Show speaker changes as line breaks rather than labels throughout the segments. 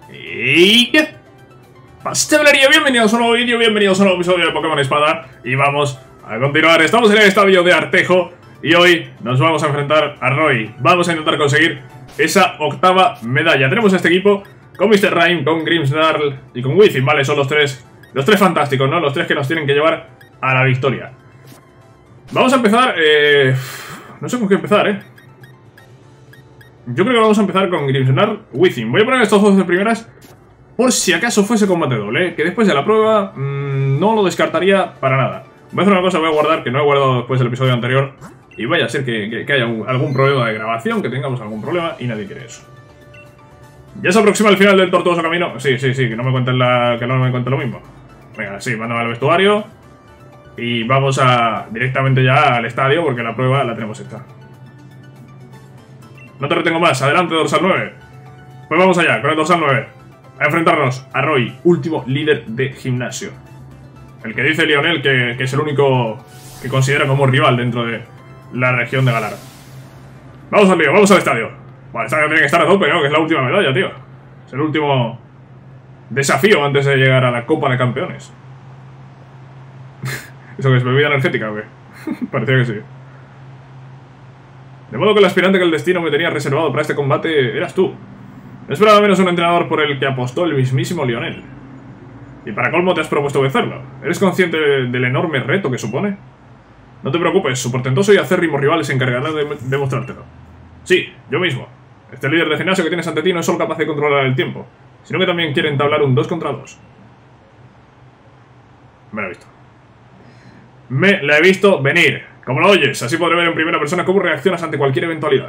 ¿Y qué pastelería? Bienvenidos a un nuevo vídeo, bienvenidos a un nuevo episodio de Pokémon Espada. Y vamos a continuar, estamos en el estadio de Artejo y hoy nos vamos a enfrentar a Roy. Vamos a intentar conseguir esa octava medalla. Tenemos este equipo con Mr. Rime, con Grimmsnarl y con Within, ¿vale? Son los tres fantásticos, ¿no? Los tres que nos tienen que llevar a la victoria. Vamos a empezar, no sé con qué empezar, Yo creo que vamos a empezar con Grimmsnarl, Within. Voy a poner estos dos de primeras por si acaso fuese combate doble, que después de la prueba no lo descartaría para nada. Voy a hacer una cosa, voy a guardar, que no he guardado después del episodio anterior. Y vaya a ser que haya algún problema de grabación, que tengamos algún problema y nadie quiere eso. ¿Ya se aproxima el final del tortuoso camino? Sí, que no me cuenten lo mismo. Venga, sí, mándame al vestuario. Y vamos directamente ya al estadio, porque la prueba la tenemos hecha. No te retengo más, adelante dorsal 9. Pues vamos allá, con el dorsal 9. A enfrentarnos a Roy, último líder de gimnasio. El que dice Lionel que es el único que considera como rival dentro de la región de Galar. Vamos al lío, vamos al estadio. Bueno, el estadio tiene que estar a tope, ¿no? Que es la última medalla, tío. Es el último desafío antes de llegar a la Copa de Campeones. ¿Eso que es bebida energética o qué? Parecía que sí. De modo que el aspirante que el destino me tenía reservado para este combate eras tú. No esperaba menos un entrenador por el que apostó el mismísimo Lionel. Y para colmo te has propuesto vencerlo. ¿Eres consciente del enorme reto que supone? No te preocupes, su portentoso y acérrimo rival se encargará de demostrártelo. Sí, yo mismo. Este líder de gimnasio que tienes ante ti no es solo capaz de controlar el tiempo, sino que también quiere entablar un 2 contra 2. Me la he visto. Me la he visto venir. Como lo oyes, así podré ver en primera persona cómo reaccionas ante cualquier eventualidad.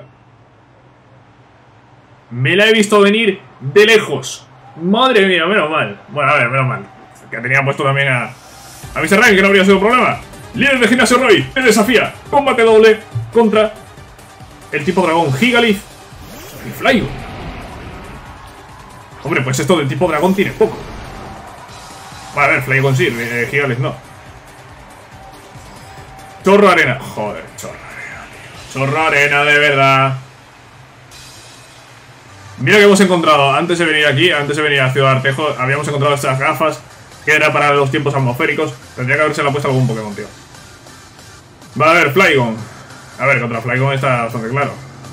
Me la he visto venir de lejos. Madre mía, menos mal. Bueno, a ver, menos mal. Que tenía puesto también a Mr. Ryan, que no habría sido problema. Líder de gimnasio Roy, te desafía. Combate doble contra el tipo dragón Gigalith y Flygon. Hombre, pues esto del tipo dragón tiene poco. Bueno, a ver, Flygon sí, Gigalith no. Chorro arena. Joder, chorro arena, tío. Chorro arena, de verdad. Mira que hemos encontrado, antes de venir aquí, antes de venir a Ciudad de Artejo, habíamos encontrado estas gafas que era para los tiempos atmosféricos. Tendría que haberse la puesto algún Pokémon, tío. Va a ver, Flygon. A ver, contra Flygon está bastante claro.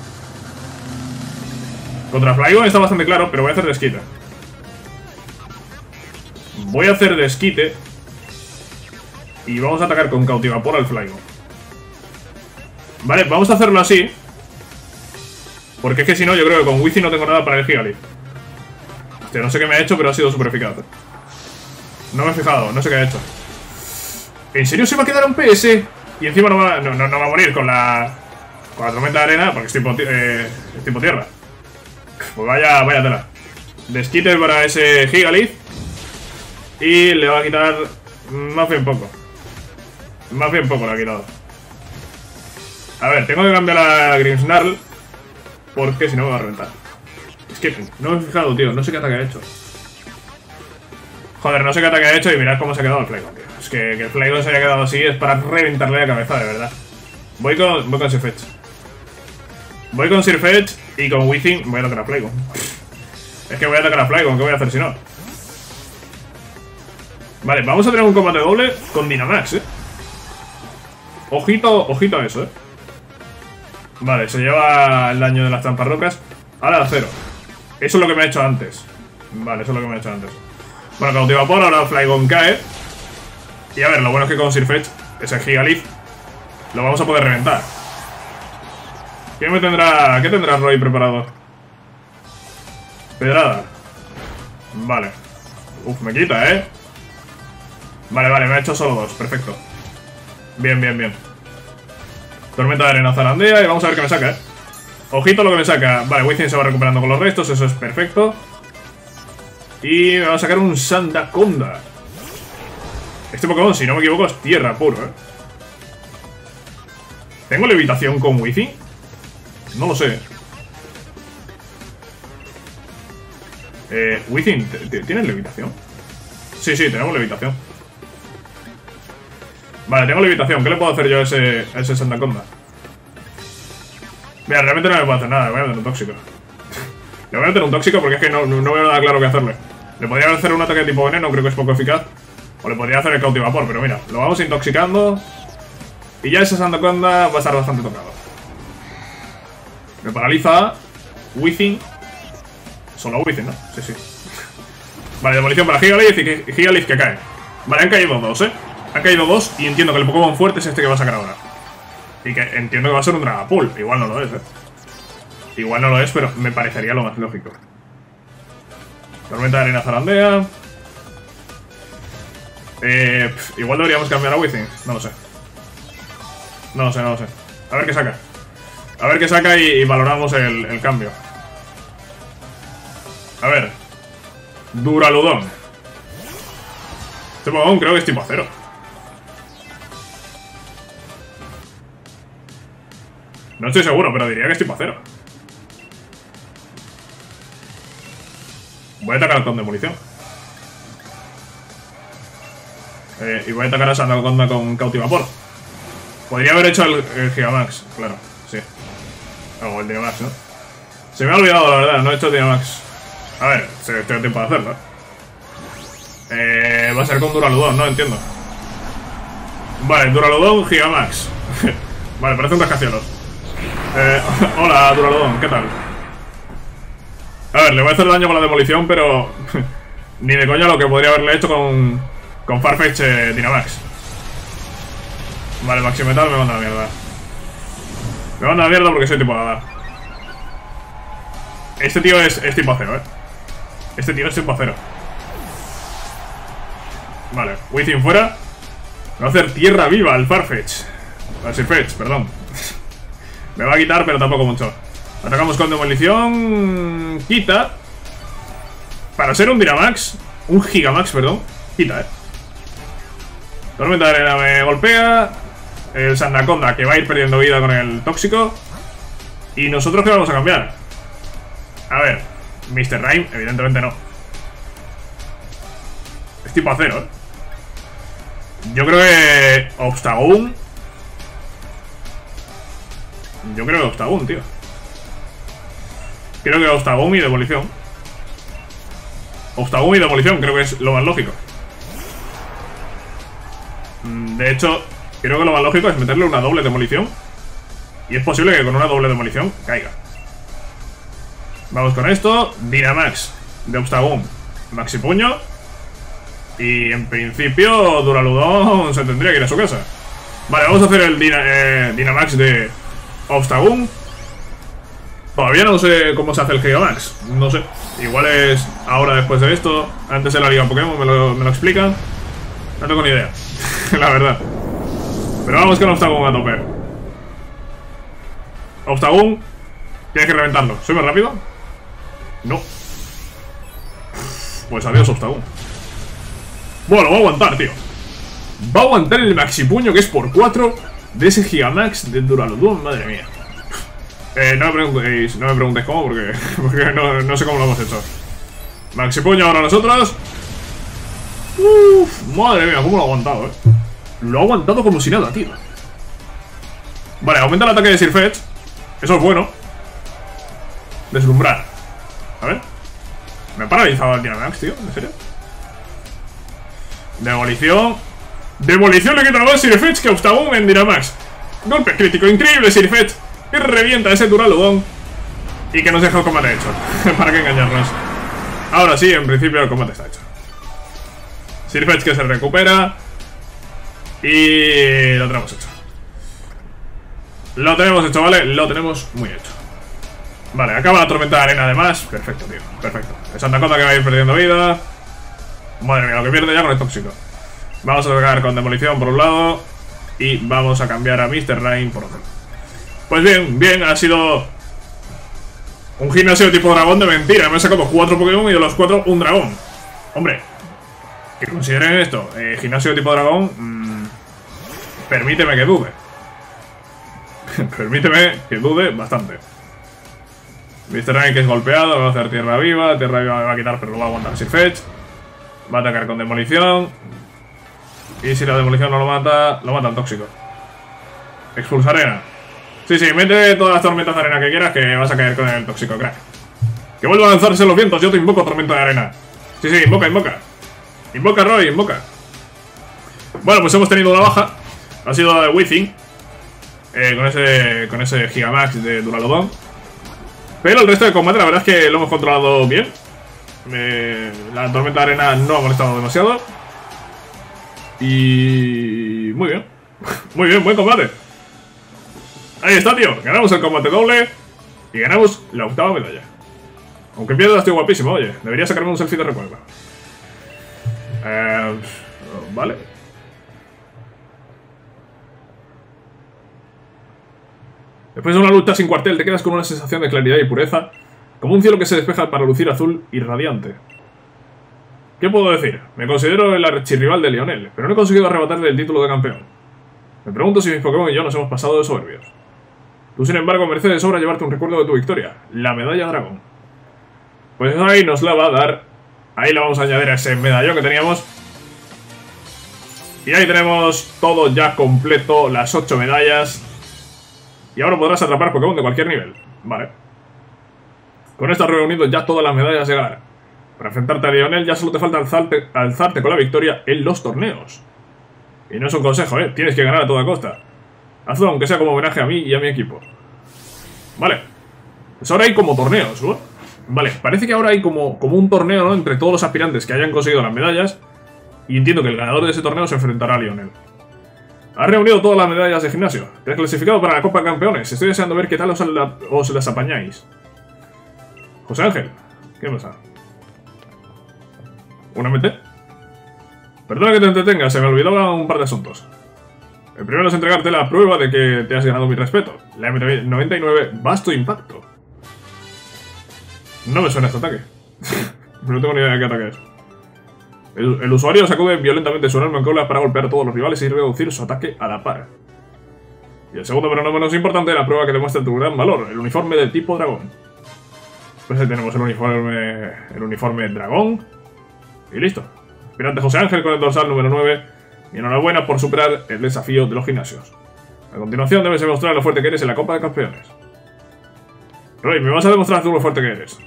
Contra Flygon está bastante claro, pero voy a hacer desquite. Voy a hacer desquite. Y vamos a atacar con Cautivapor al Flygon. Vale, vamos a hacerlo así. Porque es que si no, yo creo que con Within no tengo nada para el Gigalith. Hostia, no sé qué me ha hecho, pero ha sido súper eficaz. No me he fijado, no sé qué ha hecho. ¿En serio se va a quedar un PS? Y encima no va a morir con la tormenta de arena, porque es tipo tierra. Pues vaya tela. Desquite para ese Gigalith. Y le va a quitar más bien poco. Más bien poco le ha quitado. A ver, tengo que cambiar a Grimmsnarl, porque si no me va a reventar. Es que no me he fijado, tío. No sé qué ataque ha hecho. Joder, no sé qué ataque ha hecho y mirad cómo se ha quedado el Flygon, tío. Es que el Flygon se haya quedado así es para reventarle la cabeza, de verdad. Voy con Sirfetch. Voy con Sirfetch y con Within voy a atacar a Flygon. Es que voy a atacar a Flygon, ¿qué voy a hacer si no? Vale, vamos a tener un combate doble con Dynamax, Ojito a eso, Vale, se lleva el daño de las trampas rocas. Ahora a 0. Eso es lo que me ha hecho antes. Vale, eso es lo que me ha hecho antes. Bueno, Cautivapor, ahora Flygon cae. Y a ver, lo bueno es que con Sirfetch, ese Gigalith, lo vamos a poder reventar. ¿Qué tendrá Roy preparado? Pedrada. Vale. Uf, me quita, Vale, me ha hecho solo 2, perfecto. Bien. Tormenta de arena zarandea y vamos a ver qué me saca, Ojito lo que me saca. Vale, Within se va recuperando con los restos, eso es perfecto. Y me va a sacar un Sandaconda. Este Pokémon, si no me equivoco, es tierra puro, ¿Tengo levitación con Within? No lo sé. Within, ¿tienes levitación? Sí, tenemos levitación. Vale, tengo levitación. ¿Qué le puedo hacer yo a ese Sandaconda? Mira, realmente no me puedo hacer nada. Voy a dar un tóxico. Le voy a meter un tóxico porque es que no veo nada claro que hacerle. Le podría hacer un ataque tipo veneno, creo que es poco eficaz. O le podría hacer el cautivapor, pero mira, lo vamos intoxicando. Y ya ese Sandaconda va a estar bastante tocado. Me paraliza. Within. Solo Within, ¿no? Sí, sí. Vale, demolición para Gigalith y Gigalith que cae. Vale, han caído dos, Han caído dos y entiendo que el Pokémon fuerte es este que va a sacar ahora. Y que entiendo que va a ser un Dragapult. Igual no lo es, Igual no lo es, pero me parecería lo más lógico. Tormenta de arena zarandea. Igual deberíamos cambiar a Within. No lo sé. No lo sé. A ver qué saca. A ver qué saca y valoramos el cambio. A ver. Duraludon. Este Pokémon creo que es tipo acero. No estoy seguro, pero diría que es tipo acero. Voy a atacar con demolición. Y voy a atacar a Sandaconda con cautivapor. Podría haber hecho el Gigamax, claro, sí. O el Dynamax, ¿no? Se me ha olvidado, la verdad, no he hecho el Dynamax. A ver, tengo tiempo de hacerlo. Va a ser con Duraludon, no entiendo. Vale, Duraludon, Gigamax. Vale, parece un rascacielos. Hola, Duraludon, ¿qué tal? A ver, le voy a hacer daño con la demolición, pero ni de coña lo que podría haberle hecho con Farfetch Dynamax. Vale, Maximetal me manda a la mierda. Me manda a la mierda porque soy tipo Hada. Este tío es tipo acero, Este tío es tipo acero. Vale, Within fuera. Me va a hacer tierra viva al Farfetch. Al Sirfetch, perdón. Me va a quitar, pero tampoco mucho. Atacamos con demolición. Quita. Para ser un Dynamax. Un Gigamax, perdón. Quita, Tormenta de arena me golpea. El Sandaconda que va a ir perdiendo vida con el tóxico. ¿Y nosotros qué vamos a cambiar? A ver, Mr. Rime, evidentemente no. Es tipo acero, Yo creo que Obstagoon. Yo creo que Obstagoon, tío. Creo que Obstagoon y demolición. Obstagoon y demolición, creo que es lo más lógico. De hecho, creo que lo más lógico es meterle una doble demolición. Y es posible que con una doble demolición caiga. Vamos con esto. Dynamax de Obstagoon, Maxi Puño. Y en principio Duraludon se tendría que ir a su casa. Vale, vamos a hacer el Dynamax de Obstagoon. Todavía no sé cómo se hace el Gigamax. No sé, igual es ahora después de esto. Antes de la Liga Pokémon me lo explican. No tengo ni idea, la verdad. Pero vamos con Obstagoon a tope. Obstagoon, tienes que reventarlo. ¿Soy más rápido? No. Pues adiós, Obstagoon. Bueno, lo va a aguantar, tío. Va a aguantar el Maxi Puño, que es por 4 de ese Gigamax de Duraludon, madre mía. No me preguntéis cómo, porque no sé cómo lo hemos hecho. Maxi Puño ahora nosotros. Madre mía, cómo lo ha aguantado, Lo ha aguantado como si nada, tío. Vale, aumenta el ataque de Sirfetch. Eso es bueno. Deslumbrar. A ver. Me ha paralizado el Dynamax, tío, ¿en serio? Demolición. Demolición le quita más Sirfetch que Obstagoon en Dynamax. Golpe crítico increíble, Sirfetch, que revienta ese Duraludon y que nos deja el combate hecho. ¿Para qué engañarnos? Ahora sí, en principio el combate está hecho. Sirfetch que se recupera. Y lo tenemos hecho. Lo tenemos hecho, ¿vale? Lo tenemos muy hecho. Vale, acaba la tormenta de arena además. Perfecto, tío, perfecto. El Sandaconda que va a ir perdiendo vida. Madre mía, lo que pierde ya con el tóxico. Vamos a atacar con demolición por un lado. Y vamos a cambiar a Mr. Rime por otro. Pues bien, ha sido un gimnasio tipo dragón de mentira. Me he sacado 4 Pokémon y de los 4 un dragón. Hombre, que consideren esto gimnasio tipo dragón. Permíteme que dude. Permíteme que dude bastante. Mr. Rime que es golpeado, va a hacer tierra viva. Tierra viva me va a quitar, pero lo va a aguantar Sirfetch. Va a atacar con demolición. Y si la demolición no lo mata el tóxico. Expulsa arena. Sí, mete todas las tormentas de arena que quieras, que vas a caer con el tóxico, crack. Que vuelva a lanzarse los vientos, yo te invoco, tormenta de arena. Sí, sí, invoca, invoca. Invoca, Roy, invoca. Bueno, pues hemos tenido una baja. Ha sido la de Within. Con ese Gigamax de Duraludon. Pero el resto de combate la verdad es que lo hemos controlado bien. La tormenta de arena no ha molestado demasiado. Y... muy bien. Muy bien, buen combate. Ahí está, tío. Ganamos el combate doble. Y ganamos la 8ª medalla. Aunque pierda estoy guapísimo, oye. Debería sacarme un selfie de recuerdo. Vale. Después de una lucha sin cuartel te quedas con una sensación de claridad y pureza, como un cielo que se despeja para lucir azul y radiante. ¿Qué puedo decir? Me considero el archirrival de Lionel, pero no he conseguido arrebatarle el título de campeón. Me pregunto si mis Pokémon y yo nos hemos pasado de soberbios. Tú, sin embargo, mereces de sobra llevarte un recuerdo de tu victoria, la medalla dragón. Pues ahí nos la va a dar. Ahí la vamos a añadir a ese medallón que teníamos. Y ahí tenemos todo ya completo, las 8 medallas. Y ahora podrás atrapar Pokémon de cualquier nivel. Vale. Con esto has reunido ya todas las medallas de Galar. Para enfrentarte a Lionel ya solo te falta alzarte con la victoria en los torneos. Y no es un consejo, tienes que ganar a toda costa. Hazlo aunque sea como homenaje a mí y a mi equipo. Vale. Pues ahora hay como torneos, ¿no? Vale, parece que ahora hay como un torneo, ¿no? Entre todos los aspirantes que hayan conseguido las medallas. Y entiendo que el ganador de ese torneo se enfrentará a Lionel. Has reunido todas las medallas de gimnasio. Te has clasificado para la Copa de Campeones. Estoy deseando ver qué tal os las apañáis. José Ángel, ¿qué pasa? ¿Una MT? Perdona que te entretenga, se me olvidaba un par de asuntos. El primero es entregarte la prueba de que te has ganado mi respeto. La M99 Vasto Impacto. No me suena este ataque. No tengo ni idea de qué ataque es. El usuario sacude violentamente su arma en cola para golpear a todos los rivales y reducir su ataque a la par. Y el segundo, pero no menos importante, la prueba que demuestra tu gran valor, el uniforme de tipo dragón. Pues ahí tenemos el uniforme dragón. Y listo. Aspirante José Ángel con el dorsal número 9. Y enhorabuena por superar el desafío de los gimnasios. A continuación debes demostrar lo fuerte que eres en la Copa de Campeones. Roy, me vas a demostrar tú lo fuerte que eres.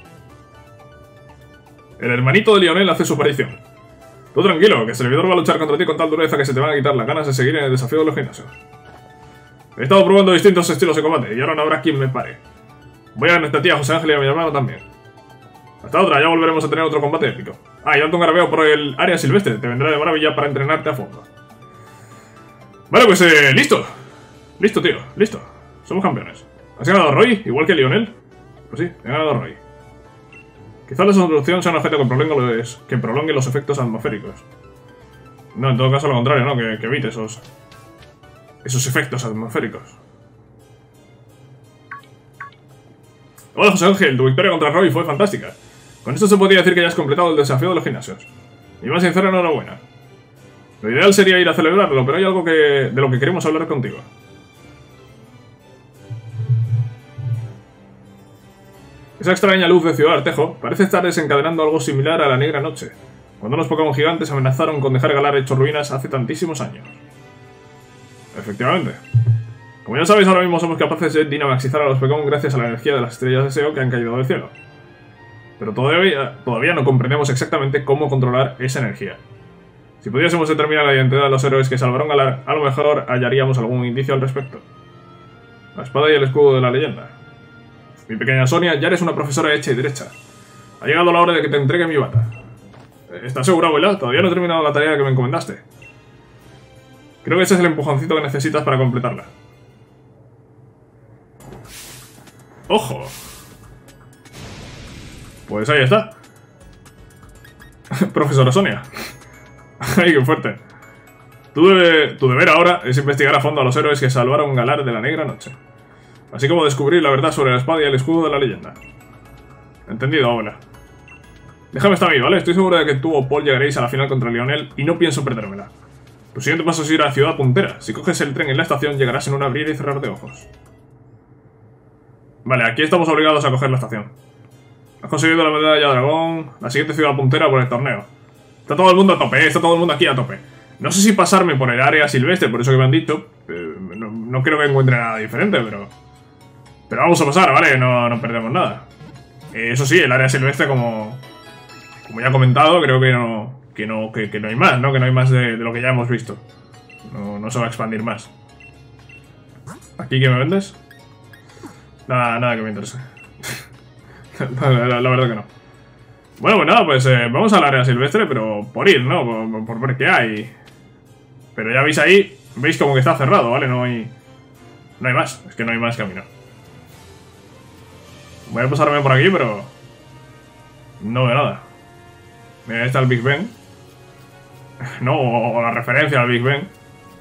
El hermanito de Lionel hace su aparición. Tú tranquilo, que el servidor va a luchar contra ti con tal dureza que se te van a quitar las ganas de seguir en el desafío de los gimnasios. He estado probando distintos estilos de combate y ahora no habrá quien me pare. Voy a ganar a ti, a José Ángel y a mi hermano también. Hasta otra, ya volveremos a tener otro combate épico. Ah, y date un garabeo por el área silvestre, te vendrá de maravilla para entrenarte a fondo. Vale, pues listo. Listo, tío, listo. Somos campeones. ¿Has ganado a Roy, igual que Lionel? Pues sí, he ganado a Roy. Quizás la solución sea un objeto que prolongue los efectos atmosféricos. No, en todo caso lo contrario, ¿no? Que evite esos efectos atmosféricos. Hola José Ángel, tu victoria contra Roy fue fantástica. Con esto se podría decir que ya has completado el desafío de los gimnasios. Y más sincera enhorabuena. Lo ideal sería ir a celebrarlo, pero hay algo de lo que queremos hablar contigo. Esa extraña luz de Ciudad Artejo parece estar desencadenando algo similar a la Negra Noche, cuando unos Pokémon gigantes amenazaron con dejar Galar hecho ruinas hace tantísimos años. Efectivamente. Como ya sabéis, ahora mismo somos capaces de dinamaxizar a los Pokémon gracias a la energía de las estrellas de SEO que han caído del cielo. Pero todavía no comprendemos exactamente cómo controlar esa energía. Si pudiésemos determinar la identidad de los héroes que salvaron Galar, a lo mejor hallaríamos algún indicio al respecto. La espada y el escudo de la leyenda. Mi pequeña Sonia, ya eres una profesora hecha y derecha. Ha llegado la hora de que te entregue mi bata. ¿Estás segura, abuela? Todavía no he terminado la tarea que me encomendaste. Creo que ese es el empujoncito que necesitas para completarla. ¡Ojo! Pues ahí está. Profesora Sonia. ¡Ay, qué fuerte! Tu deber ahora es investigar a fondo a los héroes que salvaron Galar de la Negra Noche. Así como descubrir la verdad sobre la espada y el escudo de la leyenda. Entendido, abuela. Déjame estar a mí, ¿vale? Estoy seguro de que tú o Paul llegaréis a la final contra Lionel y no pienso perdérmela. Tu siguiente paso es ir a la ciudad puntera. Si coges el tren en la estación, llegarás en un abrir y cerrar de ojos. Vale, aquí estamos obligados a coger la estación. Has conseguido la medalla dragón, la siguiente ciudad puntera por el torneo. Está todo el mundo a tope, está todo el mundo aquí a tope. No sé si pasarme por el área silvestre, por eso que me han dicho. No creo que encuentre nada diferente, pero vamos a pasar, ¿vale? No perdemos nada. Eso sí, el área silvestre, como ya he comentado, creo que no hay más, ¿no? Que no hay más de lo que ya hemos visto. No se va a expandir más. ¿Aquí qué me vendes? Nada que me interese. la verdad que no. Bueno, pues nada, pues vamos al área silvestre, pero por ir, ¿no? Por ver qué hay. Pero ya veis ahí, veis como que está cerrado, ¿vale? No hay más, es que no hay más camino. Voy a pasarme por aquí, pero no veo nada. Mira, ahí está el Big Ben. No, o la referencia al Big Ben.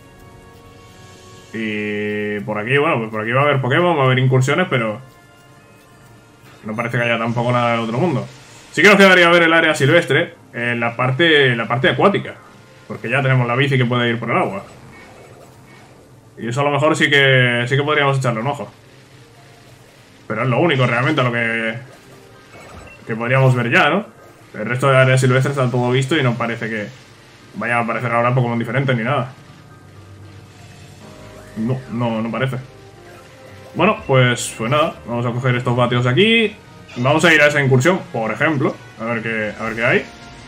Y por aquí, bueno, pues por aquí va a haber Pokémon, va a haber incursiones, pero no parece que haya tampoco nada del otro mundo. Sí que nos quedaría ver el área silvestre en la parte acuática, porque ya tenemos la bici que puede ir por el agua. Y eso a lo mejor sí que podríamos echarle un ojo. Pero es lo único realmente a lo que podríamos ver ya, ¿no? El resto de área silvestre está todo visto y no parece que vaya a aparecer ahora Pokémon diferentes ni nada. No parece. Bueno, pues nada, vamos a coger estos vatios de aquí. Vamos a ir a esa incursión, por ejemplo, a ver qué hay.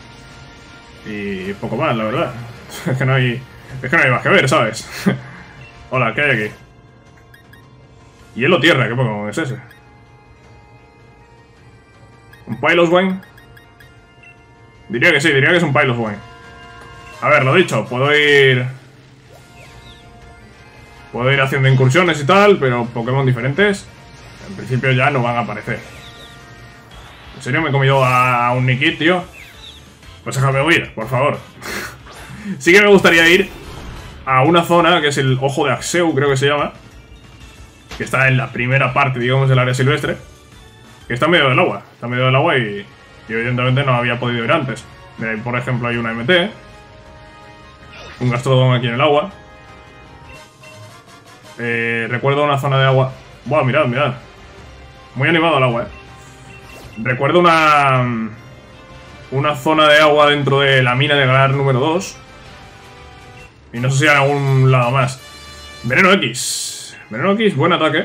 Y poco más, la verdad. Es que no hay más que ver, ¿sabes? Hola, ¿qué hay aquí? Hielo tierra, ¿qué Pokémon es ese? ¿Un Piloswine? Diría que es un Piloswine. A ver, lo dicho, puedo ir haciendo incursiones y tal, pero Pokémon diferentes en principio ya no van a aparecer. ¿En serio me he comido a un Nikit, tío? Pues déjame huir, por favor. Sí que me gustaría ir a una zona que es el Ojo de Axeu, creo que se llama, que está en la primera parte, digamos, del área silvestre, que está en medio del agua. Está en medio del agua y evidentemente no había podido ir antes. Mira, ahí, por ejemplo, hay una MT, un Gastrodon aquí en el agua. Recuerdo una zona de agua. Buah, mirad. Muy animado el agua, Recuerdo una zona de agua dentro de la mina de Galar número 2. Y no sé si hay algún lado más. Veneno X. Veneno X, buen ataque.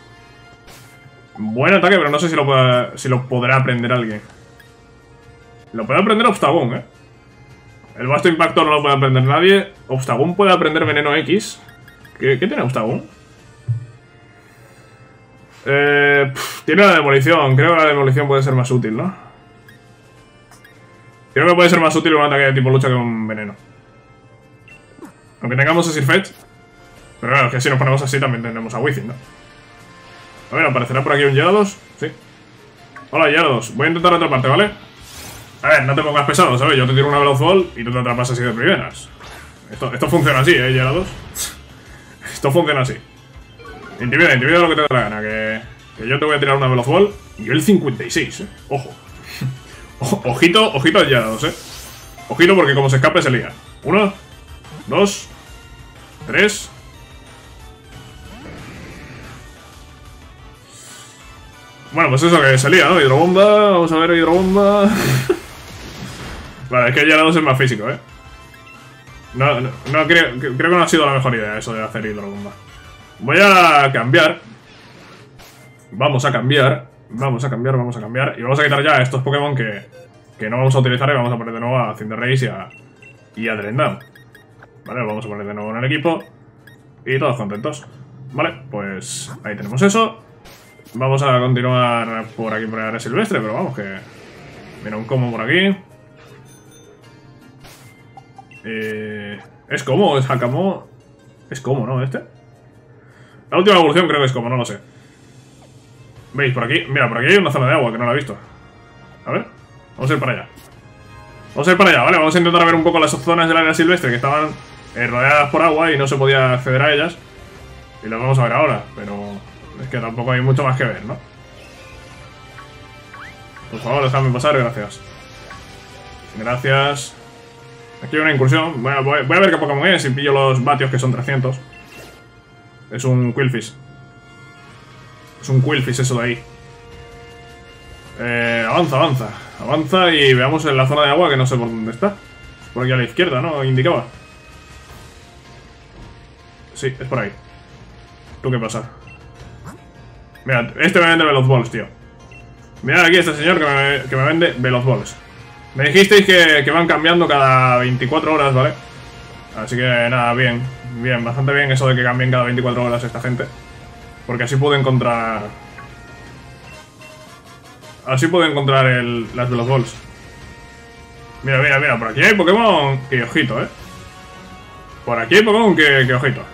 Buen ataque, pero no sé si lo podrá aprender alguien. Lo puede aprender Obstagoon, El vasto impacto no lo puede aprender nadie. Obstagoon puede aprender Veneno X. ¿Qué tiene Obstagoon? Tiene la demolición. Creo que la demolición puede ser más útil, ¿no? Creo que puede ser más útil un ataque de tipo lucha que un veneno. Aunque tengamos a Sirfetch. Pero claro, es que si nos ponemos así también tendremos a Wizzing, ¿no? A ver, ¿aparecerá por aquí un Gyarados? Sí. Hola, Gyarados. Voy a intentar atraparte, ¿vale? A ver, no te pongas pesado, ¿sabes? Yo te tiro una Veloz Ball y tú te atrapas así de primeras. Esto funciona así, Gyarados. Esto funciona así. Intimida lo que te dé la gana. Que yo te voy a tirar una Veloz Ball. Y yo el 56, Ojo. Ojito al Gyarados, Ojito porque como se escape se lía. 1, 2, 3. Bueno, pues eso que se lía, ¿no? Hidrobomba. Vamos a ver, hidrobomba. Vale, es que el Gyarados es más físico, No, creo que no ha sido la mejor idea eso de hacer hidrobomba. Voy a cambiar. Vamos a cambiar. Y vamos a quitar ya estos Pokémon que no vamos a utilizar y vamos a poner de nuevo a Cinderace y a Drendam. Vale, lo vamos a poner de nuevo en el equipo. Y todos contentos. Vale, pues ahí tenemos eso. Vamos a continuar por aquí por el área silvestre, pero vamos que... Mira, un Como por aquí. ¿Es Como? ¿Es Hakamo? ¿Es Como, no? La última evolución creo que es Como, no lo sé. ¿Veis? Por aquí, mira, por aquí hay una zona de agua que no la he visto. A ver, vamos a ir para allá. ¿Vale? Vamos a intentar ver un poco las zonas del área silvestre que estaban rodeadas por agua y no se podía acceder a ellas. Y las vamos a ver ahora, pero es que tampoco hay mucho más que ver, ¿no? Por favor, déjame pasar, gracias. Aquí hay una incursión. Bueno, voy a ver qué Pokémon es y pillo los vatios que son 300. Es un Qwilfish. Es un Qwilfish eso de ahí. Avanza y veamos en la zona de agua que no sé por dónde está. Por aquí a la izquierda, ¿no? Indicaba. Sí, es por ahí. ¿Tú qué pasa? Mira, este me vende Veloz Balls, tío. Mirad aquí este señor que me vende Veloz Balls. Me dijisteis que van cambiando cada 24 horas, ¿vale? Así que nada, bien. Bien, bastante bien eso de que cambien cada 24 horas esta gente. Porque así puedo encontrar... Así puedo encontrar las Veloz Balls. Mira, mira, mira, por aquí hay Pokémon que ojito, Por aquí hay Pokémon que ojito.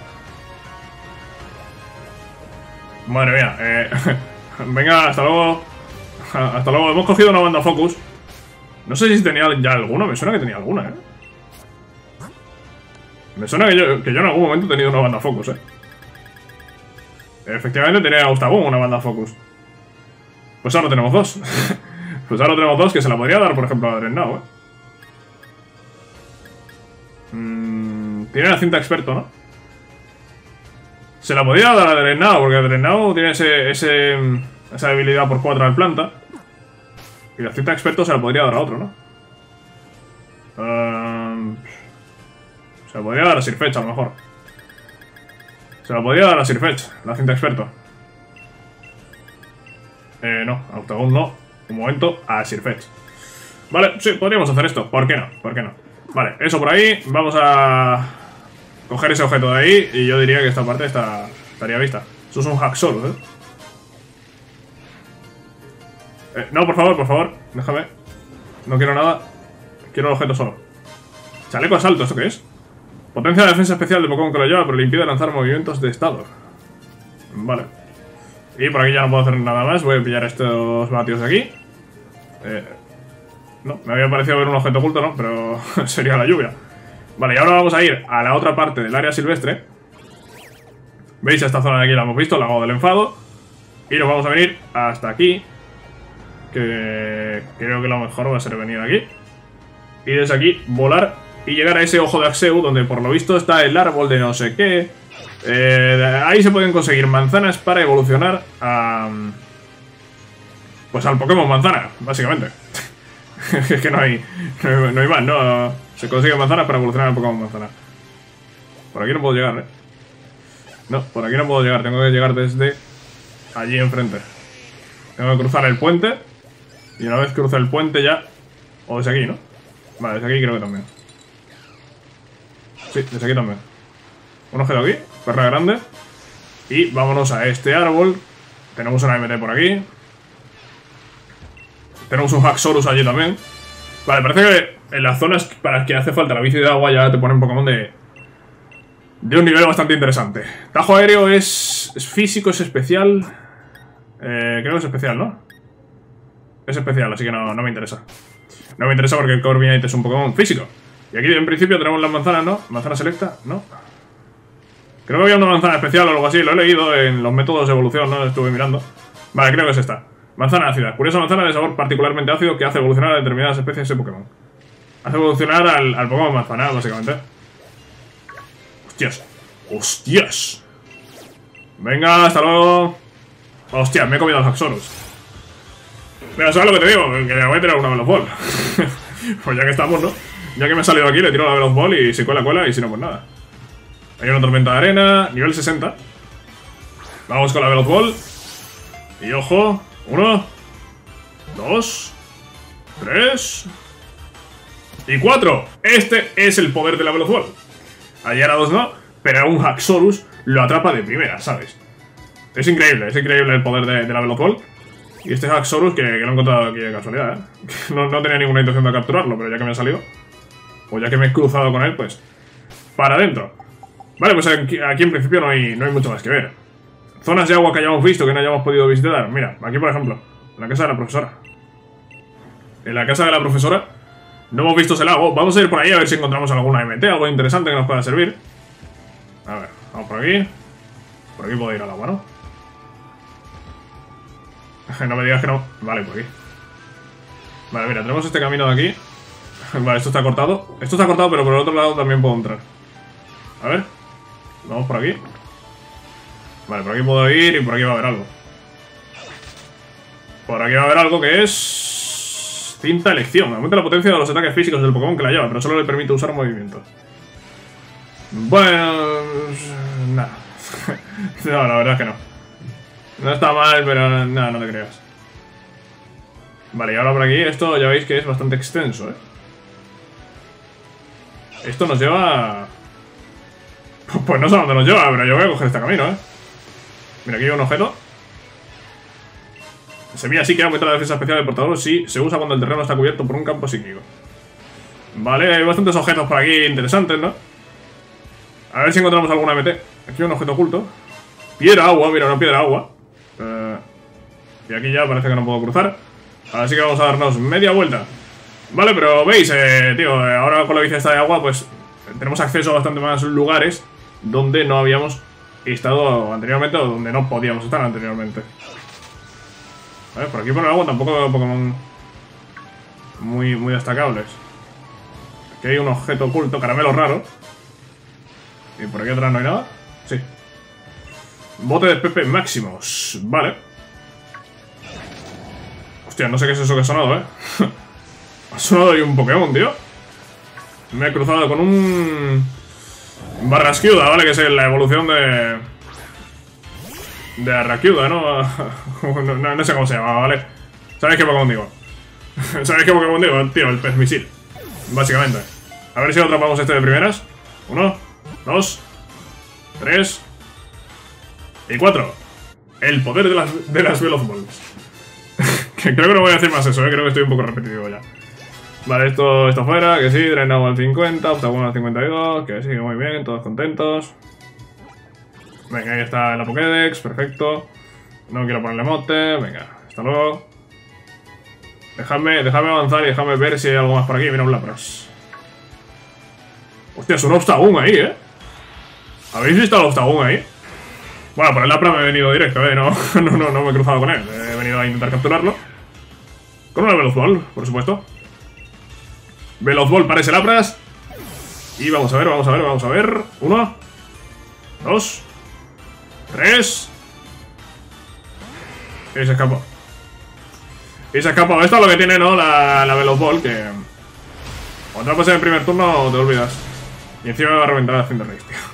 Madre mía, venga, hasta luego. Hasta luego, hemos cogido una banda Focus. No sé si tenía ya alguno, me suena que tenía alguna, Me suena que yo en algún momento he tenido una banda Focus, Efectivamente tenía a Gustabun una banda Focus. Pues ahora tenemos dos. Pues ahora tenemos dos que se la podría dar, por ejemplo, a Drenau, Tiene la cinta experto, ¿no? Se la podría dar a Drenau, porque Drenau tiene esa debilidad por 4 al planta. Y la cinta experto se la podría dar a otro, ¿no? Se la podría dar a Sirfetch, a lo mejor. Se la podría dar a Sirfetch, la cinta experto. No, a Octagon no. Un momento, a Sirfetch. Vale, sí, podríamos hacer esto. ¿Por qué no? ¿Por qué no? Vale, eso por ahí. Vamos a coger ese objeto de ahí. Y yo diría que esta parte estaría vista. Eso es un hack solo, no, por favor, déjame. No quiero nada. Quiero el objeto solo. Chaleco asalto, ¿esto qué es? Potencia de defensa especial de Pokémon que lo lleva, pero le impide lanzar movimientos de estado. Vale. Y por aquí ya no puedo hacer nada más. Voy a pillar estos vatios de aquí. No, me había parecido ver un objeto oculto, ¿no? Pero sería la lluvia. Vale, y ahora vamos a ir a la otra parte del área silvestre. ¿Veis? Esta zona de aquí la hemos visto, el lago del enfado. Y nos vamos a venir hasta aquí. Que creo que lo mejor va a ser venir aquí. Y desde aquí volar y llegar a ese ojo de Axew, donde por lo visto está el árbol de no sé qué. Ahí se pueden conseguir manzanas para evolucionar a... Pues al Pokémon manzana, básicamente. Es que no hay más, ¿no? Se consiguen manzanas para evolucionar al Pokémon manzana. Por aquí no puedo llegar, No, por aquí no puedo llegar. Tengo que llegar desde allí enfrente. Tengo que cruzar el puente. Y una vez cruce el puente ya... O desde aquí, ¿no? Vale, desde aquí creo que también. Sí, desde aquí también. Un objeto aquí, perra grande. Y vámonos a este árbol. Tenemos una MT por aquí. Tenemos un Haxorus allí también. Vale, parece que en las zonas para las que hace falta la bici de agua ya te ponen Pokémon de un nivel bastante interesante. Tajo aéreo es físico, es especial. Creo que es especial, ¿no? Es especial, así que no me interesa. No me interesa porque el Corviknight es un Pokémon físico. Y aquí en principio tenemos las manzanas, ¿no? Manzana selecta, ¿no? Creo que había una manzana especial o algo así. Lo he leído en los métodos de evolución, ¿no? Estuve mirando. Vale, creo que es esta. Manzana ácida. Curiosa manzana de sabor particularmente ácido que hace evolucionar a determinadas especies de Pokémon. Hace evolucionar al Pokémon manzana, básicamente. ¡Hostias! ¡Hostias! Venga, hasta luego. ¡Hostia! Me he comido al Haxorus. Pero ¿sabes lo que te digo? Que le voy a tirar una Veloz Ball. Pues ya que estamos, ¿no? Ya que me he salido aquí, le tiro la Veloz Ball y si cuela, y si no, pues nada. Hay una tormenta de arena, nivel 60. Vamos con la Veloz Ball. Y ojo, 1, 2, 3 y 4. Este es el poder de la Veloz Ball. Ayer a 2 no, pero a un Haxorus lo atrapa de primera, ¿sabes? Es increíble el poder de la Veloz Ball. Y este Haxorus que lo he encontrado aquí de casualidad, No tenía ninguna intención de capturarlo, pero ya que me ha salido, o ya que me he cruzado con él, pues para adentro. Vale, pues aquí en principio no hay mucho más que ver. Zonas de agua que hayamos visto, que no hayamos podido visitar. Mira, aquí por ejemplo, en la casa de la profesora. En la casa de la profesora no hemos visto ese lago. Vamos a ir por ahí a ver si encontramos alguna MT, algo interesante que nos pueda servir. A ver, vamos por aquí. Por aquí puedo ir al agua, ¿no? No me digas que no. Vale, por aquí. Vale, mira, tenemos este camino de aquí. Vale, esto está cortado. Esto está cortado, pero por el otro lado también puedo entrar. A ver. Vamos por aquí. Vale, por aquí puedo ir y por aquí va a haber algo. Por aquí va a haber algo que es... Cinta elección. Aumenta la potencia de los ataques físicos del Pokémon que la lleva, pero solo le permite usar movimiento. Bueno... Nada. No, la verdad es que no. No está mal, pero nada, no te creas. Vale, y ahora por aquí, esto ya veis que es bastante extenso, ¿eh? Esto nos lleva... Pues no sé a dónde nos lleva, pero yo voy a coger este camino, ¿eh? Mira, aquí hay un objeto. Semilla sí que aumenta la defensa especial del portador si se usa cuando el terreno está cubierto por un campo psíquico. Vale, hay bastantes objetos por aquí interesantes, ¿no? A ver si encontramos alguna MT. Aquí hay un objeto oculto. Piedra agua, mira, una piedra agua. Y aquí ya parece que no puedo cruzar. Así que vamos a darnos media vuelta. Vale, pero veis, tío, ahora con la bici esta de agua, pues tenemos acceso a bastante más lugares donde no habíamos estado anteriormente o donde no podíamos estar anteriormente. Vale, por aquí por el agua tampoco veo Pokémon muy destacables. Aquí hay un objeto oculto, caramelo raro. Y por aquí atrás no hay nada. Sí. Bote de Pepe Máximos. Vale. Hostia, no sé qué es eso que ha sonado, Ha sonado ahí un Pokémon, tío. Me he cruzado con un... Barrasquiuda, ¿vale? Que es la evolución de... Arraquiuda, ¿no? No sé cómo se llama, ¿vale? ¿Sabéis qué Pokémon digo? ¿Sabéis qué Pokémon digo? Tío, el pez misil. Básicamente. A ver si lo atrapamos este de primeras. 1, 2, 3 y 4. El poder de las Velothballs. Creo que no voy a decir más eso, creo que estoy un poco repetitivo ya. Vale, esto fuera, que sí, Drenagua al 50, Octagon al 52, que sí, muy bien, todos contentos. Venga, ahí está la Pokédex, perfecto. No quiero ponerle mote, venga, hasta luego. Dejadme avanzar y dejadme ver si hay algo más por aquí. Mira, un Lapras. Hostia, es un Obstagoon ahí, ¿Habéis visto al Obstagoon ahí? Bueno, por el Lapras me he venido directo, no me he cruzado con él. He venido a intentar capturarlo. Con una Velothball, por supuesto. Velothball para ese Lapras. Y vamos a ver. 1, 2, 3. Y se escapó. Esto es lo que tiene, ¿no? La Velothball, que... Cuando atrapas en el primer turno te olvidas. Y encima me va a reventar la Cinderace, tío.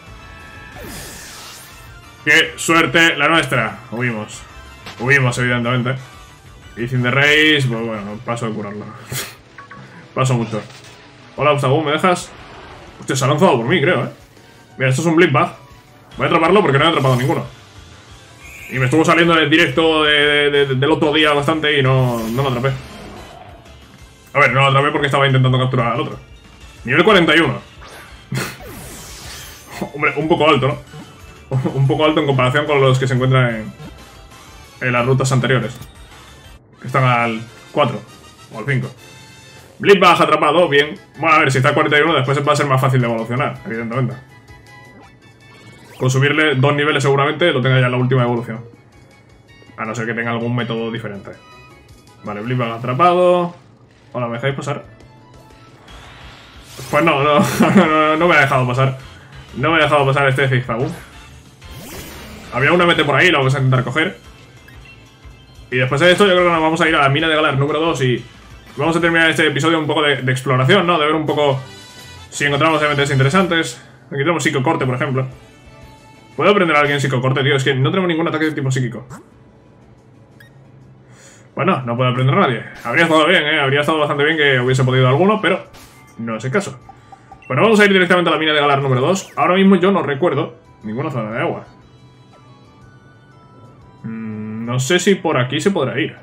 ¡Qué suerte la nuestra! Huimos, evidentemente. Y Cinderace, pues bueno, paso de curarlo. Paso mucho. Hola, Obstagoon, ¿me dejas? Hostia, se ha lanzado por mí, creo, Mira, esto es un Blipbug. Voy a atraparlo porque no he atrapado ninguno. Y me estuvo saliendo en el directo del otro día bastante y no lo atrapé. A ver, no lo atrapé porque estaba intentando capturar al otro. Nivel 41. Hombre, un poco alto, ¿no? Un poco alto en comparación con los que se encuentran en las rutas anteriores. Que están al 4 o al 5. Blipbug atrapado, bien. Bueno, a ver, si está al 41 después va a ser más fácil de evolucionar, evidentemente. Con subirle 2 niveles seguramente lo tenga ya en la última evolución. A no ser que tenga algún método diferente. Vale, Blipbug atrapado. Hola, ¿me dejáis pasar? Pues no me ha dejado pasar. No me ha dejado pasar este Zigzagoon. Había una MT por ahí, la vamos a intentar coger. Y después de esto yo creo que nos vamos a ir a la mina de Galar número 2 y vamos a terminar este episodio un poco de exploración, ¿no? De ver un poco si encontramos MTs interesantes. Aquí tenemos psicocorte, por ejemplo. ¿Puedo aprender a alguien psicocorte, tío? Es que no tenemos ningún ataque de tipo psíquico. Bueno, no puedo aprender a nadie. Habría estado bien, habría estado bastante bien que hubiese podido alguno, pero no es el caso. Bueno, vamos a ir directamente a la mina de Galar número 2. Ahora mismo yo no recuerdo ninguna zona de agua. No sé si por aquí se podrá ir.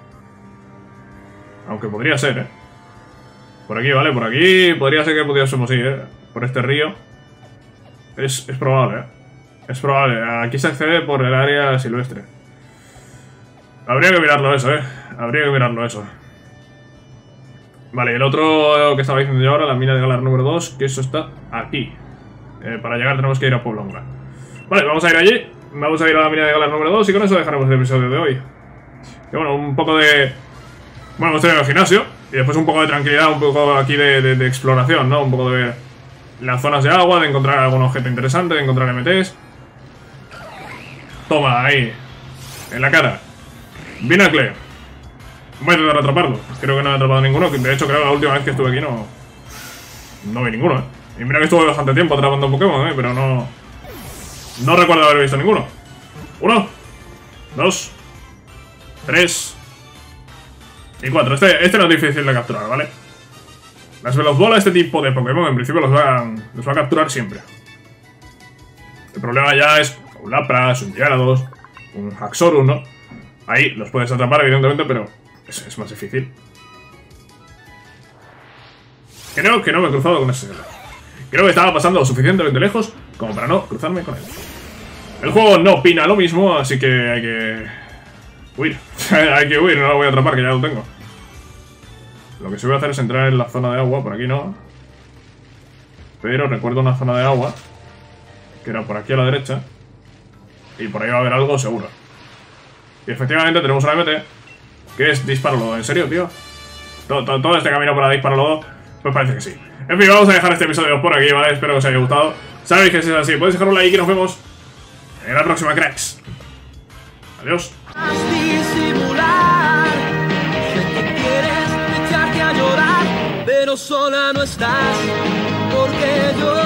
Aunque podría ser, Por aquí, vale, por aquí podría ser que pudiésemos ir, Por este río. Es probable, Es probable. Aquí se accede por el área silvestre. Habría que mirarlo eso, Habría que mirarlo eso. Vale, el otro que estaba diciendo yo ahora, la mina de Galar número 2, que eso está aquí. Para llegar tenemos que ir a Poblonga. Vale, vamos a ir allí. Vamos a ir a la mina de Galar número 2 y con eso dejaremos el episodio de hoy. Y bueno, un poco de... Bueno, hemos tenido el gimnasio. Y después un poco de tranquilidad, un poco aquí de exploración, ¿no? Un poco de ver las zonas de agua, de encontrar algún objeto interesante, de encontrar MTs. Toma, ahí. En la cara. Binacle. Voy a intentar atraparlo. Creo que no he atrapado ninguno. De hecho, creo que la última vez que estuve aquí no vi ninguno, Y mira que estuve bastante tiempo atrapando Pokémon, pero no recuerdo haber visto ninguno. 1, 2, 3 Y 4. Este no es difícil de capturar, ¿vale? Las Velozbola, este tipo de Pokémon, en principio los va a capturar siempre. El problema ya es un Lapras, un Gyarados, un Haxorus, ¿no? Ahí los puedes atrapar, evidentemente, pero es más difícil. Creo que no me he cruzado con ese. Creo que estaba pasando lo suficientemente lejos como para no cruzarme con él. El juego no opina lo mismo, así que hay que huir. Hay que huir, no lo voy a atrapar, que ya lo tengo. Lo que sí voy a hacer es entrar en la zona de agua, por aquí no. Pero recuerdo una zona de agua que era por aquí a la derecha. Y por ahí va a haber algo seguro. Y efectivamente tenemos una MT que es Disparo Lodo. ¿En serio, tío? Todo este camino para Disparo Lodo. Pues parece que sí. En fin, vamos a dejar este episodio por aquí, ¿vale? Espero que os haya gustado. Sabéis que si es así, podéis dejar un like y nos vemos en la próxima, cracks. Adiós.
Pero sola no estás, porque yo